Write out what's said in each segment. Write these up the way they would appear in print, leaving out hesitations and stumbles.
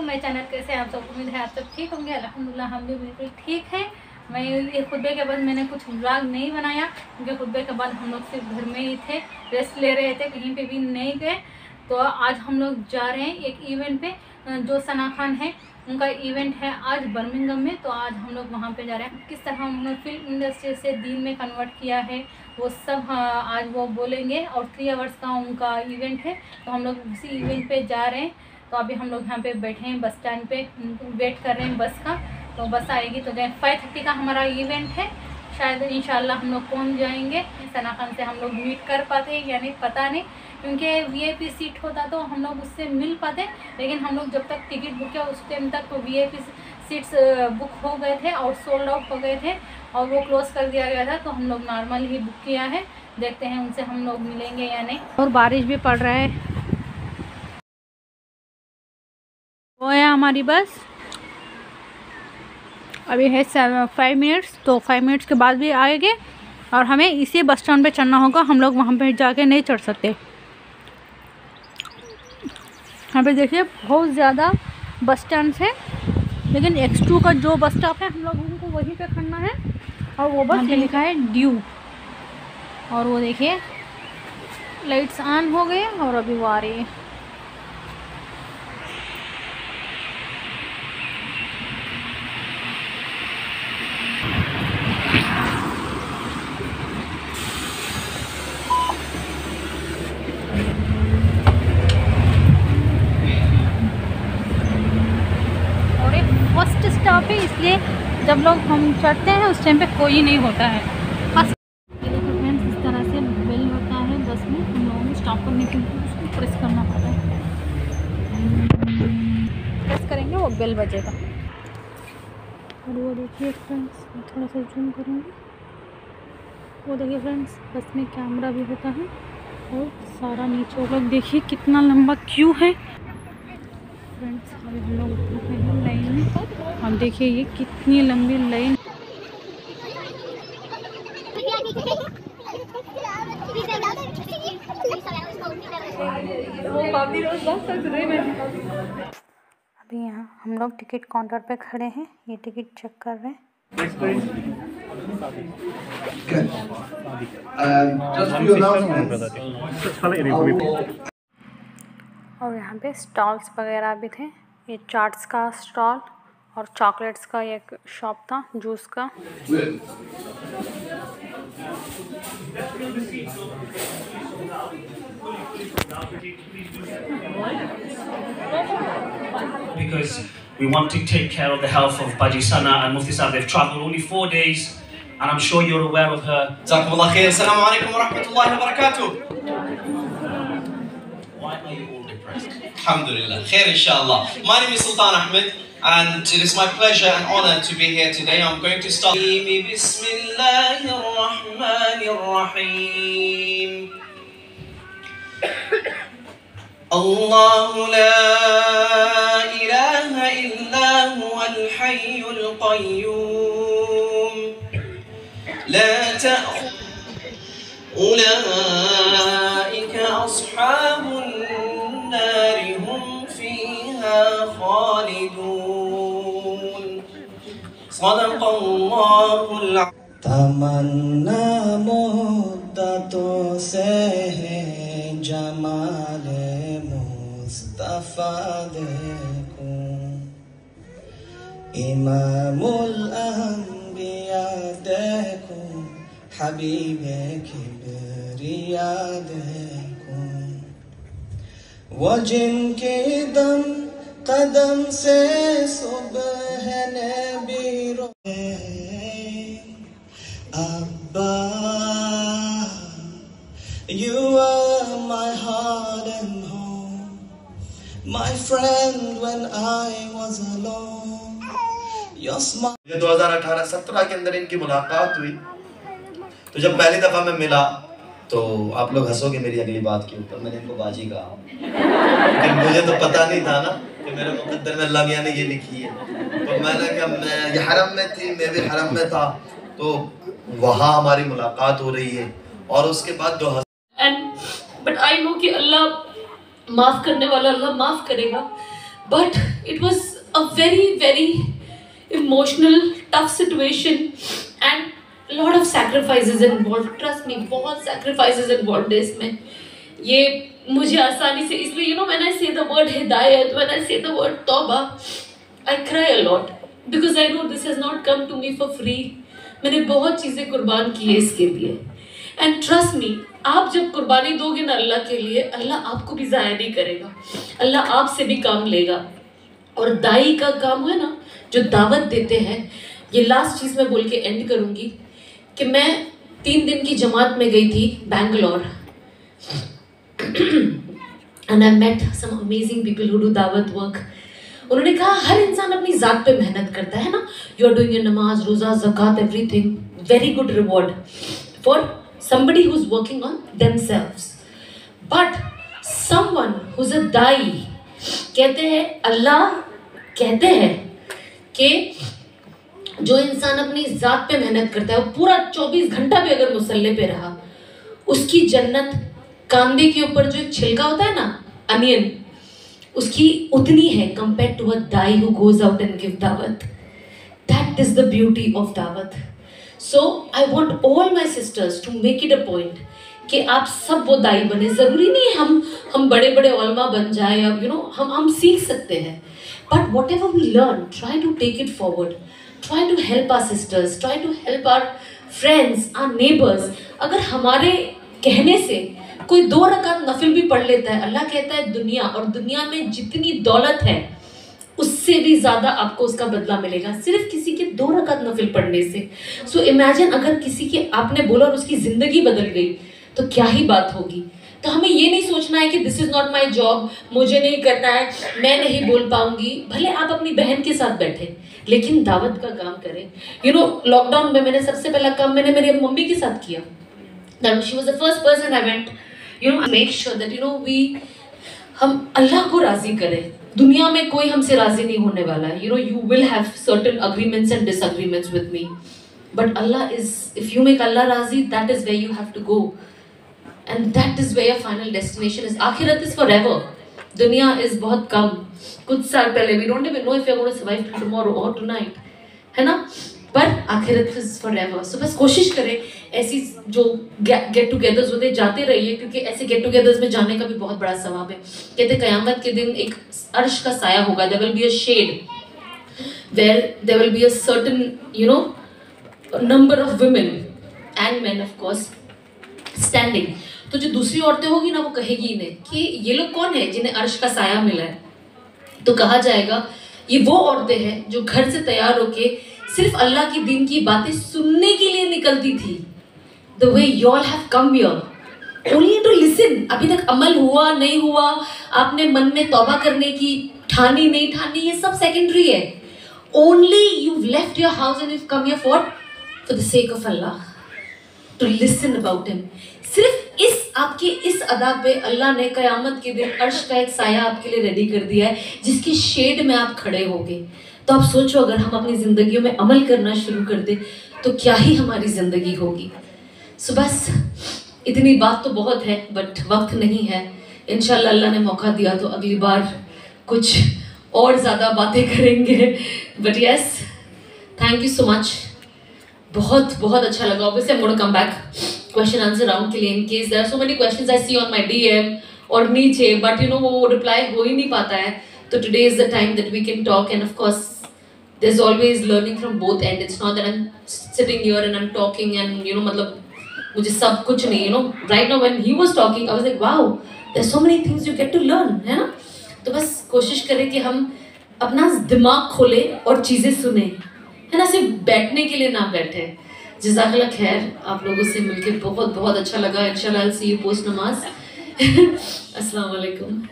My channel. कैसे आप सब? उम्मीद है आप सब ठीक होंगे। अल्हम्दुलिल्लाह हम भी बिल्कुल ठीक है। मैं ये खुतबे के बाद मैंने कुछ व्लॉग नहीं बनाया क्योंकि खुतबे के बाद हम लोग सिर्फ घर में ही थे, रेस्ट ले रहे थे, कहीं पे भी नहीं गए। तो आज हम लोग जा रहे हैं एक इवेंट पे, जो सना खान है उनका इवेंट है आज बर्मिंघम में। तो आज हम लोग वहाँ पे जा रहे हैं। किस तरह उन्होंने फिल्म इंडस्ट्री से दीन में कन्वर्ट किया है वो सब आज वो बोलेंगे। और 3 आवर्स का उनका इवेंट है, तो हम लोग उसी इवेंट पे जा रहे हैं। तो अभी हम लोग यहाँ पे बैठे हैं बस स्टैंड पे, वेट कर रहे हैं बस का। तो बस आएगी तो 5:30 का हमारा इवेंट है। शायद इंशाल्लाह हम लोग पहुँच जाएंगे। सना खान से हम लोग मीट कर पाते हैं या नहीं पता नहीं, क्योंकि VIP सीट होता तो हम लोग उससे मिल पाते। लेकिन हम लोग जब तक टिकट बुक किया उस टाइम तक तो VIP सीट्स बुक हो गए थे और सोल्ड आउट हो गए थे और वो क्लोज़ कर दिया गया था। तो हम लोग नॉर्मल ही बुक किया है, देखते हैं उनसे हम लोग मिलेंगे या नहीं। और बारिश भी पड़ रहा है। वो है हमारी बस, अभी है 5 मिनट्स, तो 5 मिनट्स के बाद भी आएंगे और हमें इसी बस स्टैंड पे चढ़ना होगा। हम लोग वहाँ पे जाके नहीं चढ़ सकते। यहाँ पे देखिए बहुत ज़्यादा बस स्टैंड है, लेकिन X2 का जो बस स्टॉप है हम लोग उनको वहीं पे खड़ना है। और वो बस लिखा है ड्यू। और वो देखिए लाइट्स ऑन हो गए और अभी वो आ रही है। फर्स्ट स्टॉप है, इसलिए जब लोग हम चढ़ते हैं उस टाइम पे कोई नहीं होता है। बस ये देखो फ्रेंड्स, इस तरह से बेल होता है बस में। हम लोगों को स्टॉप करने के लिए उसको प्रेस करना पड़ता है। प्रेस करेंगे वो बेल बजेगा। और वो देखिए फ्रेंड्स, मैं थोड़ा सा जूम करूँगी। वो देखिए फ्रेंड्स, बस में कैमरा भी होता है और सारा नीचे लोग देखिए कितना लंबा क्यू है। फ्रेंड्स अभी हम लोग हैं लाइन में। अब देखिए ये कितनी लंबी लाइन। अभी यहाँ हम लोग टिकट काउंटर पे खड़े हैं, ये टिकट चेक कर रहे हैं। और यहाँ पे स्टॉल्स वगैरह भी थे। ये चाट्स का स्टॉल और चॉकलेट्स का एक शॉप था, जूस का। Because we want to take care of the health of Baji Sana and Mufti Saab. They've travelled only 4 days, and I'm sure you're aware of her. Jazakumullah khair. Assalamu alaikum wa rahmatullahi wa barakatuh. Why are you all depressed? Alhamdulillah. Khair inshallah. My name is Sultan Ahmed, and it is my pleasure and honor to be here today. I'm going to start. Bismillahir Rahmanir Rahim. الله لا إله إلا هو الحي القيوم لا تأخذ أولئك أصحاب النار هم فيها خالدون صدق الله العظيم तमन्ना मुद्दतों से है जमाले मुस्तफा देखूं इमामुल अंबिया देखूं हबीबे किबरिया देखूं वो जिनके दम कदम से सुबह नबी रोए Abba, you are my heart and home, my friend when I was alone. Your smile. 2018-17 के अंदर इनकी मुलाकात हुई, तो जब पहली दफा मैं मिला तो आप लोग हंसोगे मेरी अगली बात के ऊपर। मैंने इनको बाजी कहा, लेकिन मुझे तो पता नहीं था ना कि मेरे मुकद्दर में अल्लाह मियां ने ये लिखी है। तो मैंने कहा मैं ये हरम में थी, मैं भी हरम में था, तो वहाँ हमारी मुलाकात हो रही है। और उसके बाद बट आई नो कि अल्लाह माफ़ करने वाला, अल्लाह माफ़ करेगा। but it was a very emotional tough situation and lot of sacrifices involved. Trust me, बहुत sacrifices involved है इसमें. ये मुझे आसानी से, इसलिए when I say the word hidayat, when I say the word tauba, I cry a lot because I know this has not come to me for free. मैंने बहुत चीज़ें कुर्बान की है इसके लिए. And trust me, आप जब कुर्बानी दोगे ना अल्लाह के लिए, अल्लाह आपको भी ज़ाया नहीं करेगा, अल्लाह आपसे भी काम लेगा. और दाई का काम है ना, जो दावत देते हैं, ये लास्ट चीज़ मैं बोल के एंड करूँगी कि मैं 3 दिन की जमात में गई थी Bangalore. And I met some amazing people who do दावत work. उन्होंने कहा हर इंसान अपनी ज़ात पे मेहनत करता है ना. You are doing your नमाज, रोज़ा, ज़कात, everything. Very good reward for somebody who's working on themselves. But someone who's a दाई, कहते हैं, अल्लाह कहते हैं कि जो इंसान अपनी ज़ात पे मेहनत करता है, वो पूरा 24 घंटा भी अगर मुसल्ले पे रहा, उसकी जन्नत कांदे के ऊपर जो एक छिलका होता है ना, अनियन, उसकी उतनी है compared to a Dai who goes out and give दावत. That is the beauty of दावत. So I want all my sisters to make it a point कि आप सब वो दाई बने. ज़रूरी नहीं है हम बड़े बड़े उलमा बन जाए, या हम सीख सकते हैं. But whatever we learn, try to take it forward. Try to help our sisters. Try to help our friends, our neighbors. अगर हमारे कहने से कोई 2 रकात नफिल भी पढ़ लेता है, अल्लाह कहता है दुनिया और दुनिया में जितनी दौलत है उससे भी ज़्यादा आपको उसका बदला मिलेगा सिर्फ किसी के 2 रकात नफिल पढ़ने से. सो इमेजिन अगर किसी के आपने बोला और उसकी ज़िंदगी बदल गई तो क्या ही बात होगी. तो हमें ये नहीं सोचना है कि this is not my job, मुझे नहीं करना है, मैं नहीं बोल पाऊंगी. भले आप अपनी बहन के साथ बैठे लेकिन दावत का काम करें. लॉकडाउन में मैंने सबसे पहला काम मैंने मेरी मम्मी के साथ किया. She was the first person I went. Make sure that हम अल्लाह को राजी करें. दुनिया में कोई हमसे राजी नहीं होने वाला है. You will have certain agreements and disagreements with me, but Allah is, if you make Allah राजी, that is where you have to go. And that is where your final destination is. आखिरत is forever. दुनिया is बहुत कम. कुछ साल पहले we don't even know if you're going to survive till tomorrow or tonight, है ना? पर आखिरत is forever. So बस कोशिश करें ऐसी जो get togethers होते जाते रहिए, क्योंकि ऐसे get togethers में जाने का भी बहुत बड़ा सवाब है. कहते क़यामत के दिन एक अर्श का साया होगा. There will be a shade where there will be a certain number of women and men of course standing. तो जो दूसरी औरतें होगी ना, वो कहेगी इन्हें कि ये लोग कौन है जिन्हें अर्श का साया मिला है. तो कहा जाएगा ये वो औरतें हैं जो घर से तैयार होके सिर्फ अल्लाह की दीन की बातें सुनने के लिए निकलती थी. The way you all have come here only to listen. अभी तक अमल हुआ नहीं हुआ, आपने मन में तौबा करने की ठानी नहीं ठानी, ये सब सेकेंडरी है. Only you've left your house and you've come here for the sake of Allah, to listen about him. सिर्फ आपके इस अदा पे अल्लाह ने क़यामत के दिन अर्श का एक साया आपके लिए रेडी कर दिया है, जिसकी शेड में आप खड़े होगे. तो आप सोचो अगर हम अपनी ज़िंदगियों में अमल करना शुरू कर दें तो क्या ही हमारी ज़िंदगी होगी. सो बस इतनी बात तो बहुत है, बट वक्त नहीं है. इंशाल्लाह अल्लाह ने मौका दिया तो अगली बार कुछ और ज़्यादा बातें करेंगे. But yes, thank you so much. बहुत बहुत अच्छा लगा. Obviously I am going to come back question answer round के लिए, in case there are so many questions I see on my DM और नीचे, बट वो रिप्लाई हो ही नहीं पाता है. तो today is the time that we can talk, and of course there is always learning from both end. It's not that I am sitting here and I am talking and मतलब मुझे सब कुछ नहीं. Right now when he was talking I was like wow, there are so many things you get to learn, है ना. तो बस कोशिश करें कि हम अपना दिमाग खोलें और चीज़ें सुने, है ना, सिर्फ बैठने के लिए ना बैठे. जज़ाकल्लाह खैर, आप लोगों से मिलके बहुत बहुत अच्छा लगा. इंशाल्लाह I'll see you post नमाज. अस्सलाम वालेकुम.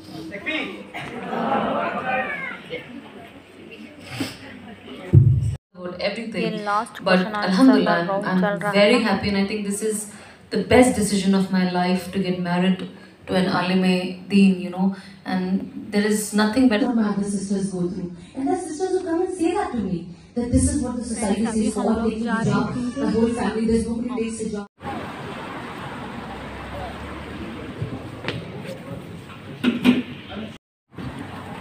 Everything, but alhamdulillah I'm very happy, and I think this is the best decision of my life to get married to an alime deen, and there is nothing better my other sisters go through, and the sisters who come and say that to me, that this is what the society says for all taking hijab, the whole family, there's nobody takes hijab.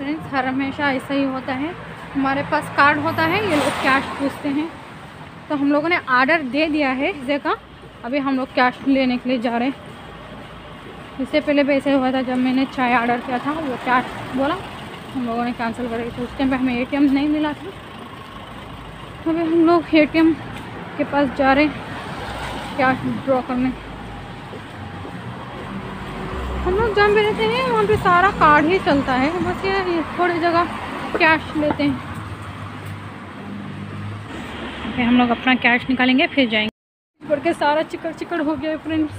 Friends हर हमेशा ऐसा ही होता है, हमारे पास card होता है, ये लोग कैश पूछते हैं। तो हम लोगों ने ऑर्डर दे दिया है पिज़्ज़े का, अभी हम लोग कैश लेने के लिए जा रहे हैं। इससे पहले भी ऐसे हुआ था, जब मैंने चाय ऑर्डर किया था वो कैश बोला, हम लोगों ने कैंसिल कर दी थी। उस टाइम पे हमें ATM नहीं मिला था। अभी हम लोग ATM के पास जा रहे हैं कैश ड्रॉ करने। हम लोग जहाँ पे रहते हैं वहाँ पे सारा कार्ड ही चलता है, बस ये थोड़ी जगह कैश लेते हैं। फिर हम लोग अपना कैश निकालेंगे फिर जाएंगे। बढ़ के सारा चिकड़ चिकड़ हो गया है friends.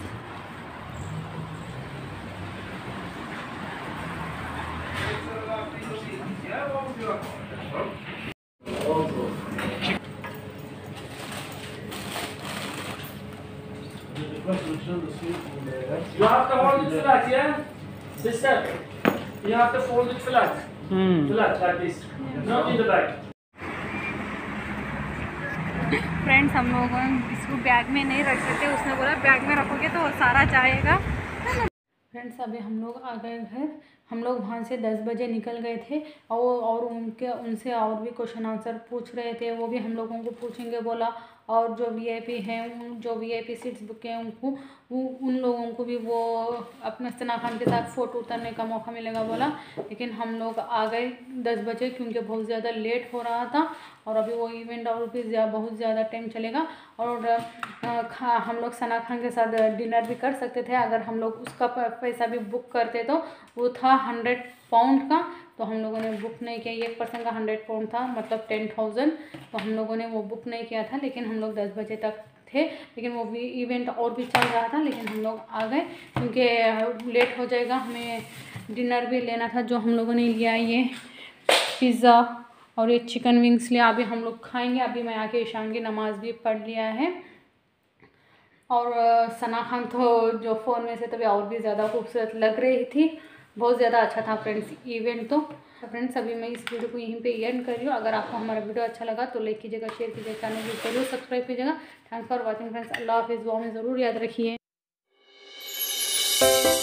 You have to hold it flat, yeah? Sister, you have to fold it flat. Flat, like this. Not in the back. Friends हम लोग इसको बैग में नहीं रख सकते, उसने बोला बैग में रखोगे तो सारा जाएगा। फ्रेंड्स अभी हम लोग आ गए घर। हम लोग वहाँ से 10 बजे निकल गए थे और उनसे और भी क्वेश्चन आंसर पूछ रहे थे, वो भी हम लोगों को पूछेंगे बोला। और जो VIP हैं, जो VIP सीट्स बुक हैं उन लोगों को भी वो अपने सना खान के साथ फ़ोटो उतारने का मौका मिलेगा बोला। लेकिन हम लोग आ गए 10 बजे क्योंकि बहुत ज़्यादा लेट हो रहा था और अभी वो इवेंट और भी बहुत ज़्यादा टाइम चलेगा। और हम लोग सना खान के साथ डिनर भी कर सकते थे अगर हम लोग उसका पैसा भी बुक करते, तो वो था 100 पाउंड का। तो हम लोगों ने बुक नहीं किया, 1 पर्सन का 100 पाउंड था, मतलब 10,000। तो हम लोगों ने वो बुक नहीं किया था। लेकिन हम लोग 10 बजे तक थे, लेकिन वो भी इवेंट और भी चल रहा था। लेकिन हम लोग आ गए क्योंकि लेट हो जाएगा, हमें डिनर भी लेना था। जो हम लोगों ने लिया ये पिज़्ज़ा और ये चिकन विंग्स लिया, अभी हम लोग खाएंगे। अभी मैं आके ईशान की नमाज़ भी पढ़ लिया है। और सना खान तो जो फ़ोन में से तभी और भी ज़्यादा खूबसूरत लग रही थी, बहुत ज़्यादा अच्छा था फ्रेंड्स इवेंट। तो फ्रेंड्स अभी मैं इस वीडियो को यहीं पे एंड कर रही हूँ। अगर आपको हमारा वीडियो अच्छा लगा तो लाइक कीजिएगा, शेयर कीजिएगा, चैनल को जरूर सब्सक्राइब कीजिएगा। Thanks for watching friends. Allah हाफिज़, दुआ में ज़रूर याद रखिए।